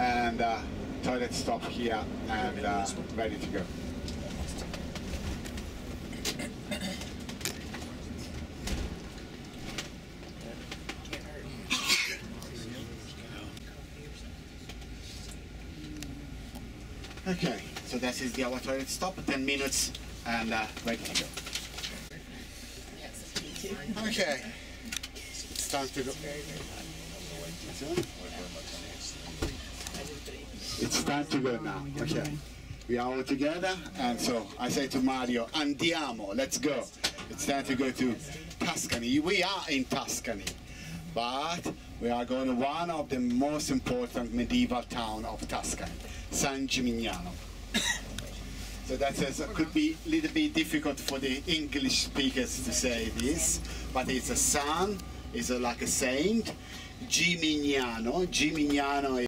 and toilet stop here, and ready to go. Okay, so that is our toilet stop, 10 minutes, and ready to go. Okay, it's time to go. It's time to go now. Okay, we are all together, and so I say to Mario, andiamo, let's go. It's time to go to Tuscany. We are in Tuscany, but we are going to one of the most important medieval town of Tuscany, San Gimignano. So that could be a little bit difficult for the English speakers to say this, but it's a san, it's like a saint. Gimignano